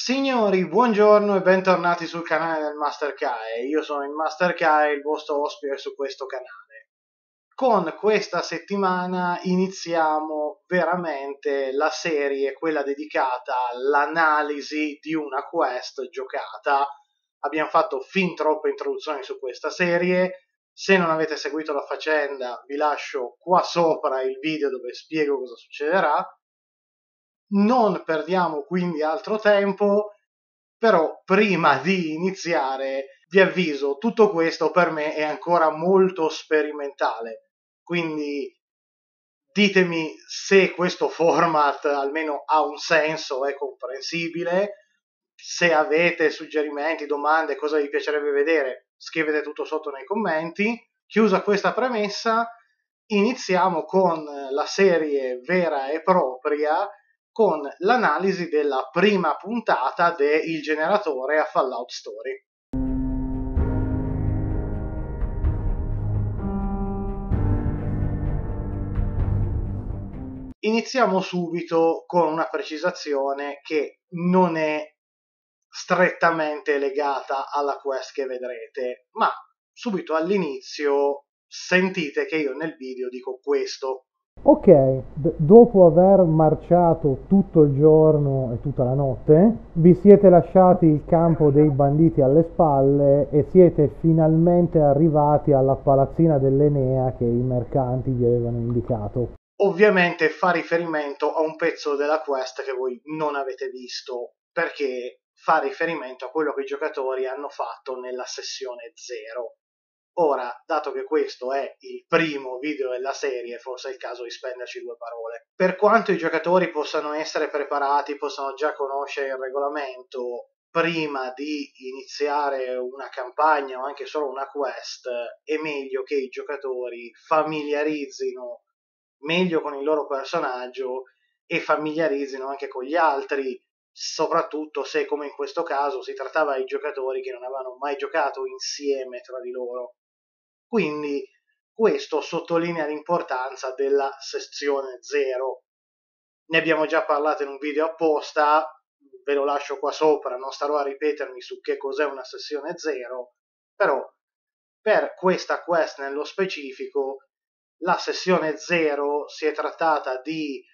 Signori, buongiorno e bentornati sul canale del Master Kai. Io sono il Master Kai, il vostro ospite su questo canale. Con questa settimana iniziamo veramente la serie, quella dedicata all'analisi di una quest giocata. Abbiamo fatto fin troppe introduzioni su questa serie. Se non avete seguito la faccenda, vi lascio qua sopra il video dove spiego cosa succederà. Non perdiamo quindi altro tempo, però prima di iniziare vi avviso, tutto questo per me è ancora molto sperimentale, quindi ditemi se questo format almeno ha un senso, è comprensibile. Se avete suggerimenti, domande, cosa vi piacerebbe vedere, scrivete tutto sotto nei commenti. Chiusa questa premessa, iniziamo con la serie vera e propria, con l'analisi della prima puntata de Il generatore a Fallout Story. Iniziamo subito con una precisazione che non è strettamente legata alla quest che vedrete, ma subito all'inizio sentite che io nel video dico questo. Ok, dopo aver marciato tutto il giorno e tutta la notte, vi siete lasciati il campo dei banditi alle spalle e siete finalmente arrivati alla palazzina dell'Enea che i mercanti vi avevano indicato. Ovviamente fa riferimento a un pezzo della quest che voi non avete visto, perché fa riferimento a quello che i giocatori hanno fatto nella sessione 0. Ora, dato che questo è il primo video della serie, forse è il caso di spenderci due parole. Per quanto i giocatori possano essere preparati, possano già conoscere il regolamento, prima di iniziare una campagna o anche solo una quest, è meglio che i giocatori familiarizzino meglio con il loro personaggio e familiarizzino anche con gli altri, soprattutto se, come in questo caso, si trattava di giocatori che non avevano mai giocato insieme tra di loro. Quindi questo sottolinea l'importanza della sezione 0. Ne abbiamo già parlato in un video apposta, ve lo lascio qua sopra, non starò a ripetermi su che cos'è una sessione 0, però per questa quest nello specifico la sessione 0 si è trattata di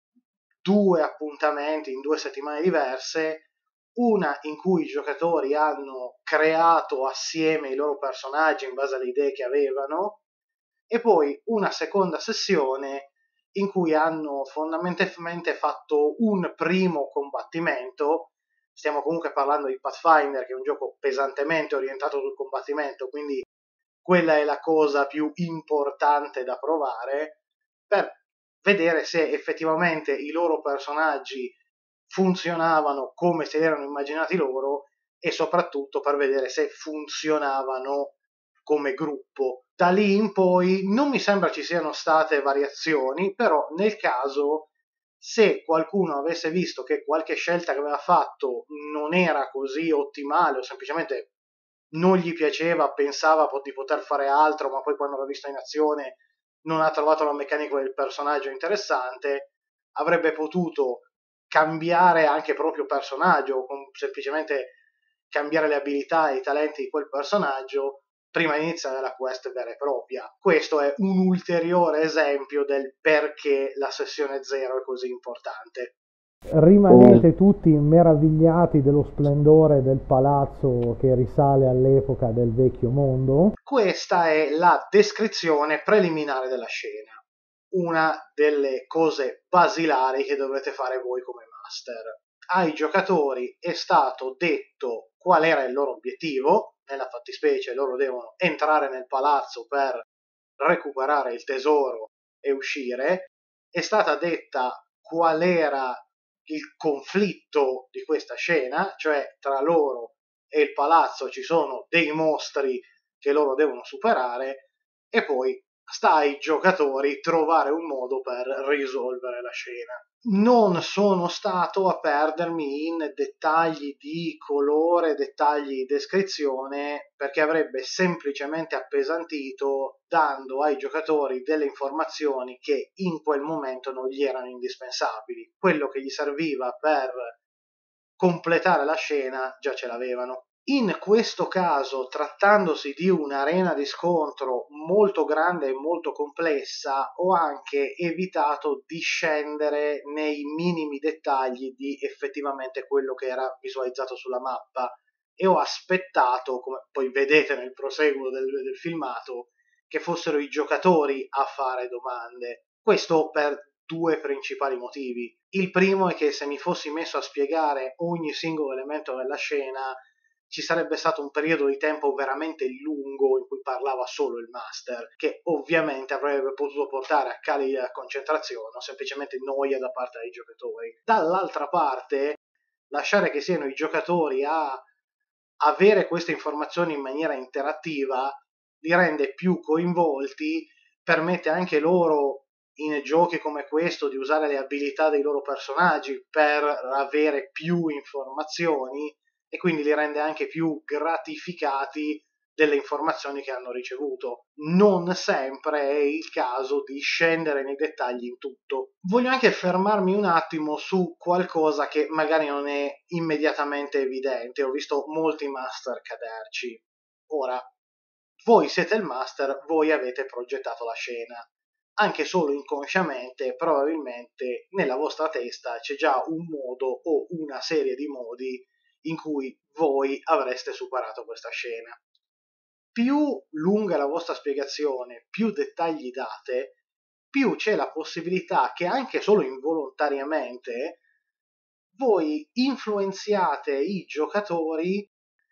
due appuntamenti in 2 settimane diverse, una in cui i giocatori hanno creato assieme i loro personaggi in base alle idee che avevano, e poi una seconda sessione in cui hanno fondamentalmente fatto un primo combattimento. Stiamo comunque parlando di Pathfinder, che è un gioco pesantemente orientato sul combattimento, quindi quella è la cosa più importante da provare per vedere se effettivamente i loro personaggi funzionavano come se li erano immaginati loro e soprattutto per vedere se funzionavano come gruppo. Da lì in poi non mi sembra ci siano state variazioni, però nel caso, se qualcuno avesse visto che qualche scelta che aveva fatto non era così ottimale o semplicemente non gli piaceva, pensava di poter fare altro, ma poi quando l'ha visto in azione non ha trovato la meccanica del personaggio interessante, avrebbe potuto cambiare anche proprio personaggio, o semplicemente cambiare le abilità e i talenti di quel personaggio prima di iniziare la quest vera e propria. Questo è un ulteriore esempio del perché la sessione 0 è così importante. Rimanete tutti meravigliati dello splendore del palazzo che risale all'epoca del vecchio mondo. Questa è la descrizione preliminare della scena, una delle cose basilari che dovrete fare voi come master. Ai giocatori è stato detto qual era il loro obiettivo, nella fattispecie loro devono entrare nel palazzo per recuperare il tesoro e uscire. È stata detta qual era il conflitto di questa scena, cioè tra loro e il palazzo ci sono dei mostri che loro devono superare, e poi sta ai giocatori trovare un modo per risolvere la scena. Non sono stato a perdermi in dettagli di colore, dettagli di descrizione, perché avrebbe semplicemente appesantito, dando ai giocatori delle informazioni che in quel momento non gli erano indispensabili. Quello che gli serviva per completare la scena già ce l'avevano. In questo caso, trattandosi di un'arena di scontro molto grande e molto complessa, ho anche evitato di scendere nei minimi dettagli di effettivamente quello che era visualizzato sulla mappa e ho aspettato, come poi vedete nel proseguo del filmato, che fossero i giocatori a fare domande. Questo per due principali motivi. Il primo è che se mi fossi messo a spiegare ogni singolo elemento della scena, ci sarebbe stato un periodo di tempo veramente lungo in cui parlava solo il master, che ovviamente avrebbe potuto portare a cali di concentrazione o semplicemente noia da parte dei giocatori. Dall'altra parte, lasciare che siano i giocatori a avere queste informazioni in maniera interattiva li rende più coinvolti, permette anche loro in giochi come questo di usare le abilità dei loro personaggi per avere più informazioni e quindi li rende anche più gratificati delle informazioni che hanno ricevuto. Non sempre è il caso di scendere nei dettagli in tutto. Voglio anche fermarmi un attimo su qualcosa che magari non è immediatamente evidente. Ho visto molti master caderci. Ora, voi siete il master, voi avete progettato la scena. Anche solo inconsciamente, probabilmente nella vostra testa c'è già un modo o una serie di modi in cui voi avreste superato questa scena. Più lunga la vostra spiegazione, più dettagli date, più c'è la possibilità che anche solo involontariamente voi influenziate i giocatori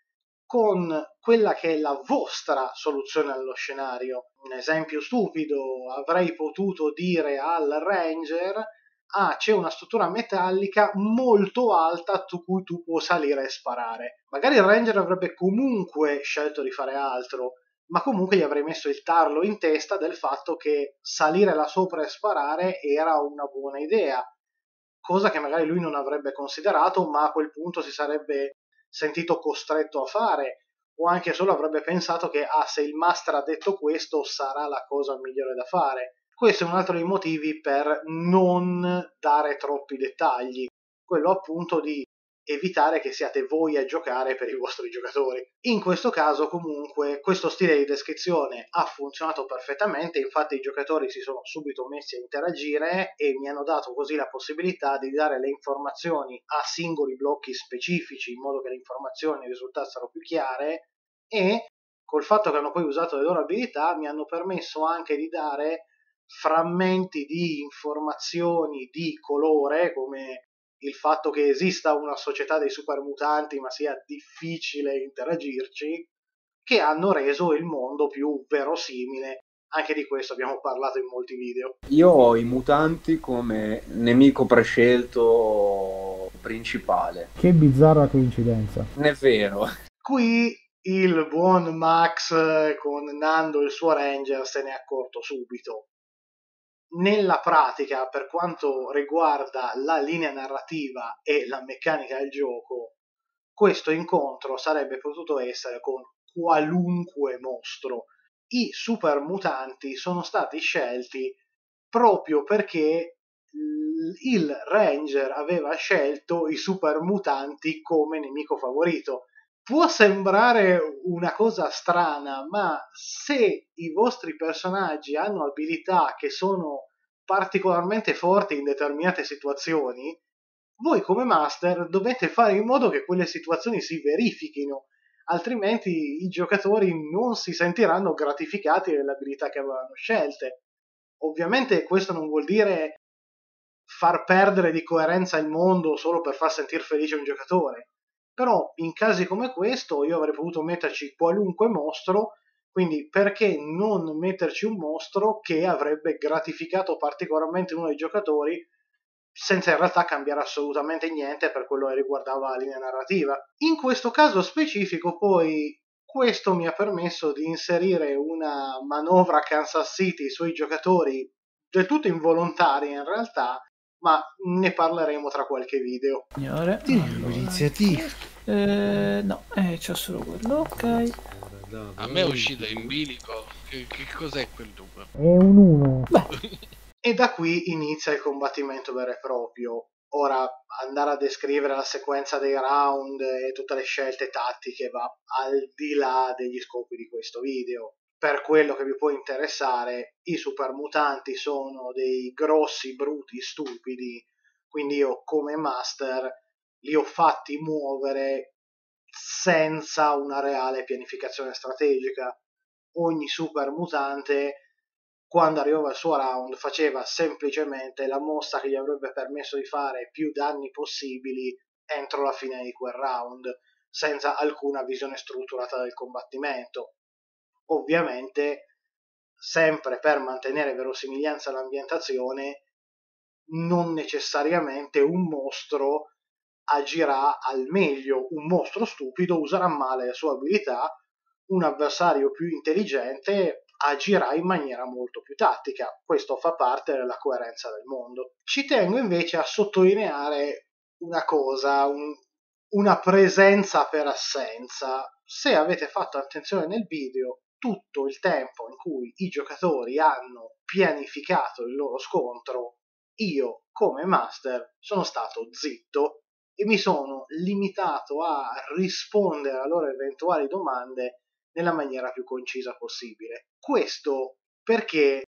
con quella che è la vostra soluzione allo scenario. Un esempio stupido, avrei potuto dire al ranger: ah, c'è una struttura metallica molto alta su cui tu puoi salire e sparare. Magari il ranger avrebbe comunque scelto di fare altro, ma comunque gli avrei messo il tarlo in testa del fatto che salire là sopra e sparare era una buona idea, cosa che magari lui non avrebbe considerato, ma a quel punto si sarebbe sentito costretto a fare, o anche solo avrebbe pensato che se il master ha detto questo sarà la cosa migliore da fare. Questo è un altro dei motivi per non dare troppi dettagli, quello appunto di evitare che siate voi a giocare per i vostri giocatori. In questo caso comunque questo stile di descrizione ha funzionato perfettamente, infatti i giocatori si sono subito messi a interagire e mi hanno dato così la possibilità di dare le informazioni a singoli blocchi specifici in modo che le informazioni risultassero più chiare, e col fatto che hanno poi usato le loro abilità mi hanno permesso anche di dare frammenti di informazioni di colore, come il fatto che esista una società dei supermutanti ma sia difficile interagirci, che hanno reso il mondo più verosimile. Anche di questo abbiamo parlato in molti video. Io ho i mutanti come nemico prescelto principale. Che bizzarra coincidenza. Non è vero. Qui il buon Max con Nando il suo ranger se ne è accorto subito. Nella pratica, per quanto riguarda la linea narrativa e la meccanica del gioco, questo incontro sarebbe potuto essere con qualunque mostro. I super mutanti sono stati scelti proprio perché il ranger aveva scelto i super mutanti come nemico favorito. Può sembrare una cosa strana, ma se i vostri personaggi hanno abilità che sono particolarmente forti in determinate situazioni, voi come master dovete fare in modo che quelle situazioni si verifichino, altrimenti i giocatori non si sentiranno gratificati delle abilità che avevano scelte. Ovviamente questo non vuol dire far perdere di coerenza il mondo solo per far sentire felice un giocatore, però in casi come questo io avrei potuto metterci qualunque mostro, quindi perché non metterci un mostro che avrebbe gratificato particolarmente uno dei giocatori senza in realtà cambiare assolutamente niente per quello che riguardava la linea narrativa. In questo caso specifico poi questo mi ha permesso di inserire una manovra Kansas City sui giocatori del tutto involontaria in realtà, ma ne parleremo tra qualche video. Signore, L'iniziativa. no, c'ho solo quello, ok. A me è uscito in bilico. Che cos'è quel numero? È un 1. E da qui inizia il combattimento vero e proprio. Ora, andare a descrivere la sequenza dei round e tutte le scelte tattiche va al di là degli scopi di questo video. Per quello che vi può interessare, i super mutanti sono dei grossi, bruti, stupidi, quindi io come master li ho fatti muovere senza una reale pianificazione strategica. Ogni super mutante, quando arrivava il suo round, faceva semplicemente la mossa che gli avrebbe permesso di fare più danni possibili entro la fine di quel round, senza alcuna visione strutturata del combattimento. Ovviamente, sempre per mantenere verosimiglianza all'ambientazione, non necessariamente un mostro agirà al meglio, un mostro stupido userà male le sue abilità, un avversario più intelligente agirà in maniera molto più tattica. Questo fa parte della coerenza del mondo. Ci tengo invece a sottolineare una cosa, una presenza per assenza. Se avete fatto attenzione nel video, tutto il tempo in cui i giocatori hanno pianificato il loro scontro, io come master sono stato zitto e mi sono limitato a rispondere alle loro eventuali domande nella maniera più concisa possibile. Questo perché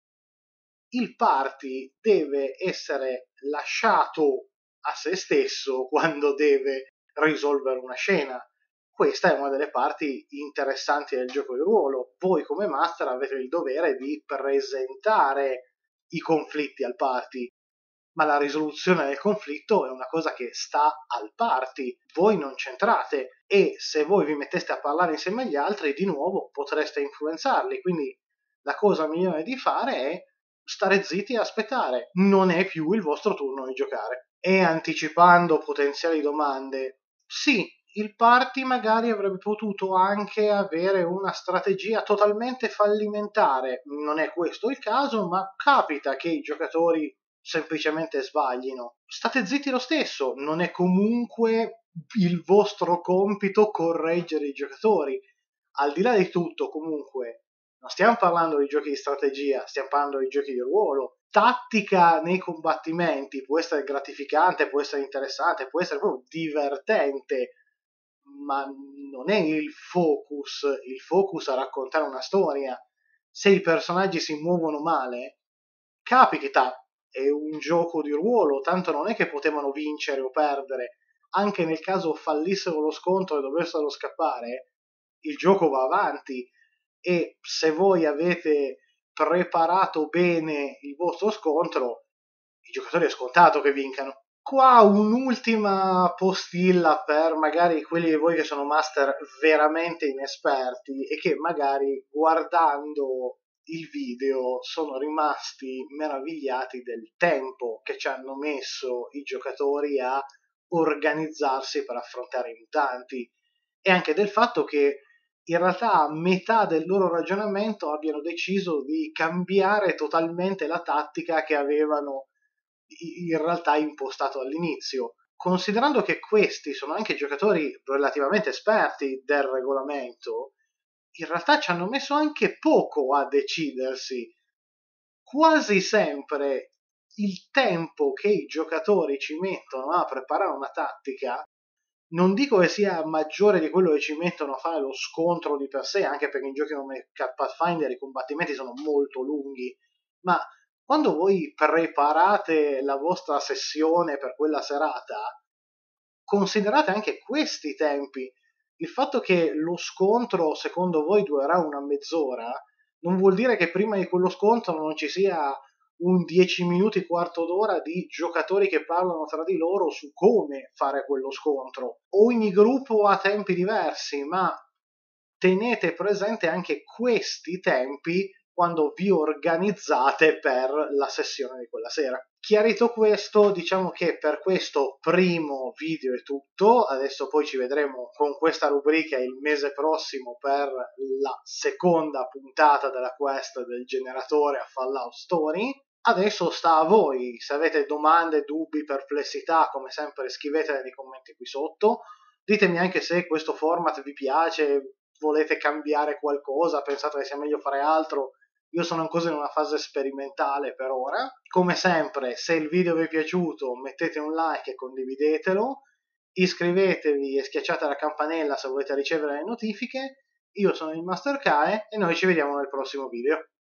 il party deve essere lasciato a se stesso quando deve risolvere una scena. Questa è una delle parti interessanti del gioco di ruolo. Voi come master avete il dovere di presentare i conflitti al party, ma la risoluzione del conflitto è una cosa che sta al party. Voi non c'entrate e se voi vi metteste a parlare insieme agli altri, di nuovo potreste influenzarli. Quindi la cosa migliore di fare è stare zitti e aspettare. Non è più il vostro turno di giocare. E anticipando potenziali domande, sì, il party magari avrebbe potuto anche avere una strategia totalmente fallimentare. Non è questo il caso, ma capita che i giocatori semplicemente sbaglino. State zitti lo stesso, non è comunque il vostro compito correggere i giocatori. Al di là di tutto, comunque, non stiamo parlando di giochi di strategia, stiamo parlando di giochi di ruolo. Tattica nei combattimenti può essere gratificante, può essere interessante, può essere proprio divertente, ma non è il focus. Il focus è raccontare una storia. Se i personaggi si muovono male, capita, è un gioco di ruolo, tanto non è che potevano vincere o perdere. Anche nel caso fallissero lo scontro e dovessero scappare, il gioco va avanti e se voi avete preparato bene il vostro scontro, i giocatori è scontato che vincano. Qua un'ultima postilla per magari quelli di voi che sono master veramente inesperti e che magari guardando il video sono rimasti meravigliati del tempo che ci hanno messo i giocatori a organizzarsi per affrontare i mutanti e anche del fatto che in realtà a metà del loro ragionamento abbiano deciso di cambiare totalmente la tattica che avevano in realtà impostato all'inizio. Considerando che questi sono anche giocatori relativamente esperti del regolamento, in realtà ci hanno messo anche poco a decidersi. Quasi sempre il tempo che i giocatori ci mettono a preparare una tattica, non dico che sia maggiore di quello che ci mettono a fare lo scontro di per sé, anche perché in giochi come Pathfinder i combattimenti sono molto lunghi, ma quando voi preparate la vostra sessione per quella serata, considerate anche questi tempi. Il fatto che lo scontro secondo voi durerà una mezz'ora non vuol dire che prima di quello scontro non ci sia un 10 minuti, quarto d'ora di giocatori che parlano tra di loro su come fare quello scontro. Ogni gruppo ha tempi diversi, ma tenete presente anche questi tempi quando vi organizzate per la sessione di quella sera. Chiarito questo, diciamo che per questo primo video è tutto. Adesso poi ci vedremo con questa rubrica il mese prossimo per la seconda puntata della quest del generatore a Fallout Story. Adesso sta a voi, se avete domande, dubbi, perplessità, come sempre scrivetele nei commenti qui sotto. Ditemi anche se questo format vi piace, volete cambiare qualcosa, pensate che sia meglio fare altro. Io sono ancora in una fase sperimentale per ora. Come sempre, se il video vi è piaciuto, mettete un like e condividetelo. Iscrivetevi e schiacciate la campanella se volete ricevere le notifiche. Io sono il Master Kae e noi ci vediamo nel prossimo video.